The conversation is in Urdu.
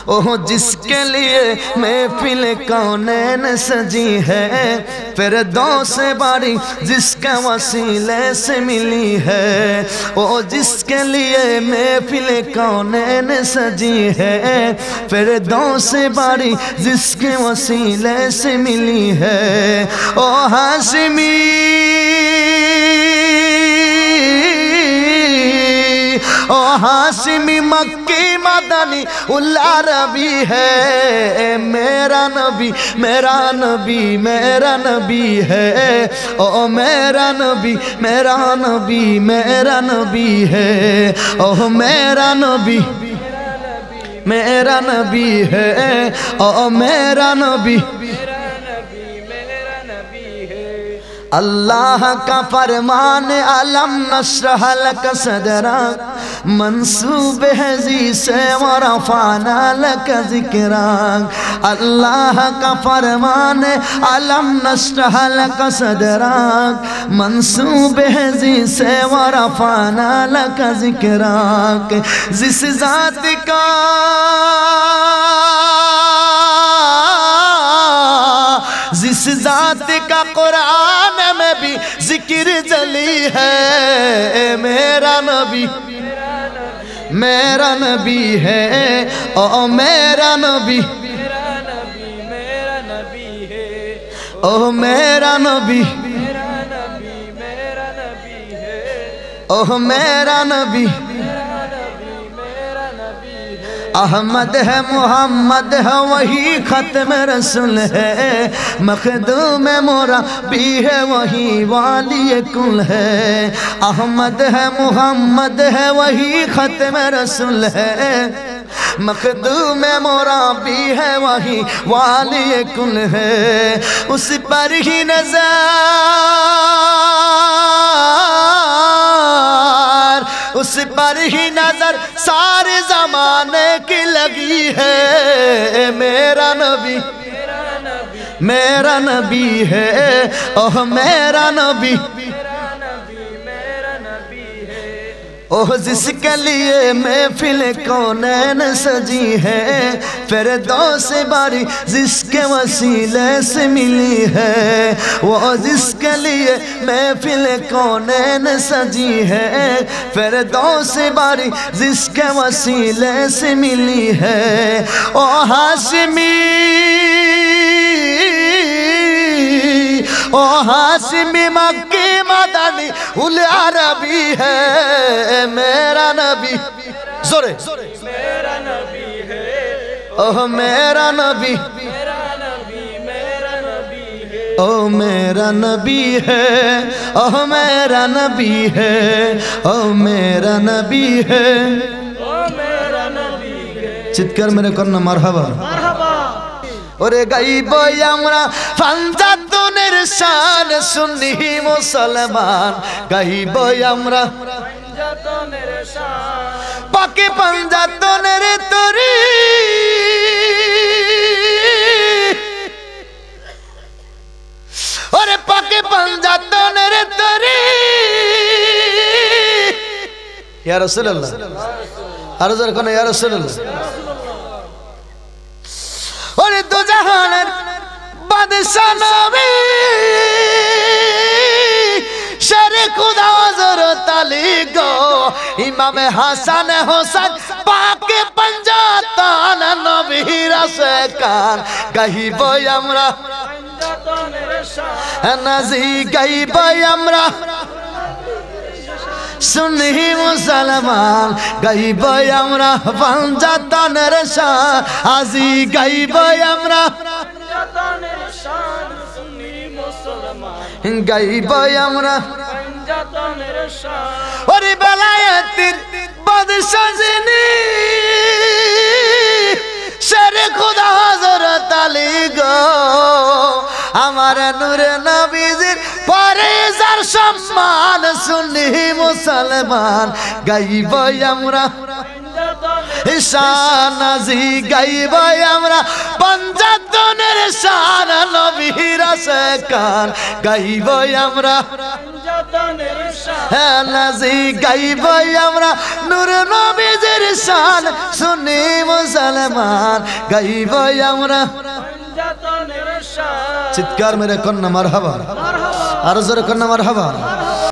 اوہ جس کے لیے محفل کونین سجی ہے، فردوس باری جس کے وسیلے سے ملی ہے۔ اوہ جس کے لیے محفل کونین سجی ہے، فردوس باری جس کے وسیلے سے ملی ہے۔ اوہ ہاشمی او ہاشمی مکی مدنی العربی ہے، میرا نبی میرا نبی میرا نبی ہے۔ او میرا نبی میرا نبی میرا نبی ہے۔ او میرا نبی میرا نبی ہے۔ او میرا نبی اللہ کا فرمان علم نشرح لک صدرک منصوب ہے ذی سے ورفعنا لک ذکرک۔ اللہ کا فرمان علم نشرح لک صدرک منصوب ہے ذی سے ورفعنا لک ذکرک۔ جس ذات کا جس ذات کا قرآن میں بھی ذکر جلی ہے، میرا نبی میرا نبی ہے۔ او میرا نبی او میرا نبی او میرا نبی احمد ہے محمد ہے وہی ختم رسول ہے، مخدوم مربی ہے وہی والی کل ہے۔ احمد ہے محمد ہے وہی ختم رسول ہے، مخدوم مربی ہے وہی والی کل ہے۔ اس پر ہی نظر اس پر ہی نظر سارے زمانے کی لگی ہے، میرا نبی میرا نبی ہے۔ اوہ میرا نبی اوہ جس کے لیے محفل کونین سجی ہے، فردوس باری جس کے وسیلے سے ملی ہے۔ وہ جس کے لیے محفل کونین سجی ہے، فردوس باری جس کے وسیلے سے ملی ہے۔ او ہاشمی او ہاشمی مکی مدنی العربی ہے، میرا نبی زورے میرا نبی ہے۔ اوہ میرا نبی او میرا نبی ہے۔ اوہ میرا نبی ہے۔ او میرا نبی ہے۔ چتکر میرے کرنا مرحبا اور غیب یمرا فنجتن ارشان سنی مسلمان، غیب یمرا پاکی پنجتن ارتری اور پاکی پنجتن ارتری۔ یا رسول اللہ عرض رکھنا یا رسول اللہ۔ اور دو جہان بادشاہ نبی شر خدا حضرت علی گو امام حسن حسین پاک پنجاتان نبی رسکان، غیب یمرا نزی غیب یمرا سنی مسلمان، غیب یمرا پنجاتان رشان ازی غیب یمرا غیب یمرا اور بلایت بادشاہ زنی شر خدا حضرت علی گو ہمارا نور نبی زیر پریزر شمان سنی مسلمان، غیب یمرا شان ازی غیب یمرا پنجتن ارشان نبی رسکان، غیب یمرا নাজি গাইব আমরা নূর নবীজির শান শুনি মুসলমান গাইব আমরা চিৎকার মেরে কন্যা মারহাবা আর জোরে কন্যা মারহাবা